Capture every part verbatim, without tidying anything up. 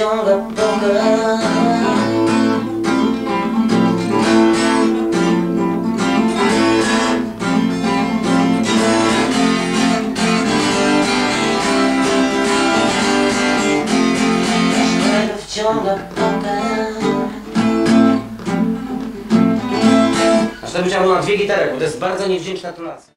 wciąga poker. Wciąga poker. Aż to musiałbym na dwie gitary, bo to jest bardzo niewdzięczna tonacja.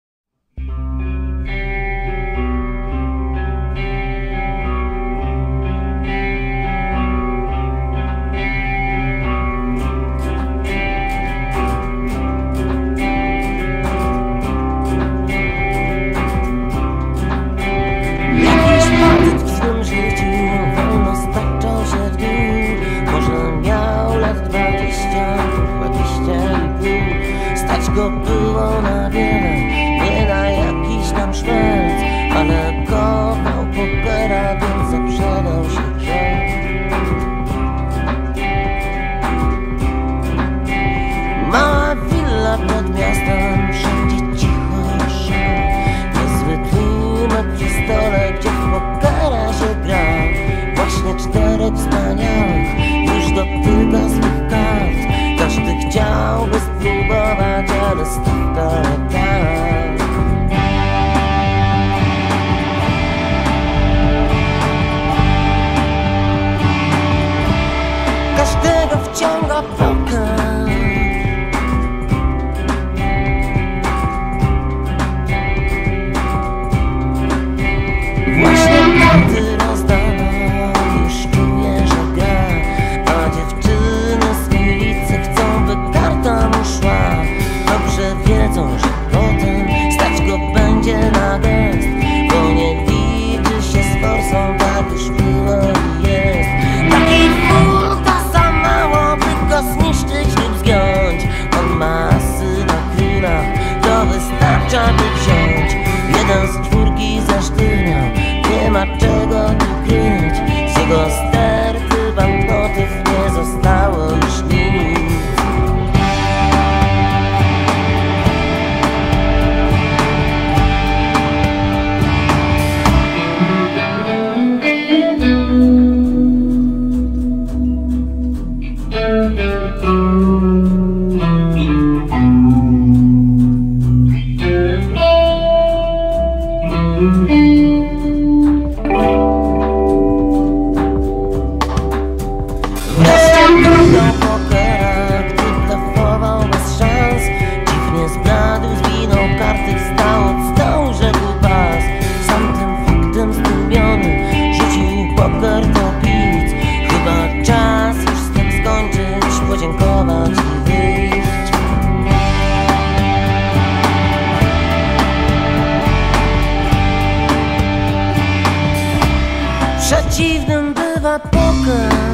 Go było na wiele, nie na jakiś tam szmelc, ale kochał pokera, więc zaprzedał się grze. Mała willa pod miastem, wszędzie cicho szał. Niezły tłumek przy stole, gdzie w pokera się gra. Właśnie czterech wspaniałych już dotyka swych kart. Każdy chciałby spróbować, ale stawka tak. Każdego wciąga poker. Właśnie karty rozdano, już czuję, że gra. A dziewczyny z ulicy chcą, by karta mu szła. Dobrze wiedzą, że potem stać go będzie na gest, bo nie liczy się z forsą, tak już było i jest. Takiej furta za mało, by go zniszczyć lub zgiąć. On ma syna króla, to wystarcza, by wziąć. Jeden z czwórki zasztywniał, nie ma czego tu kryć. Z jego sterty banknotów nie zostało już nic. Pokera, gdy blefował bez szans, dziwnie zbladł, zwinął karty, wstał od stołu, rzekł pas. Sam tym faktem zdumiony rzucił poker do pic. Chyba czas już z tym skończyć, podziękować i wyjść. Przeciwnym bywa poker.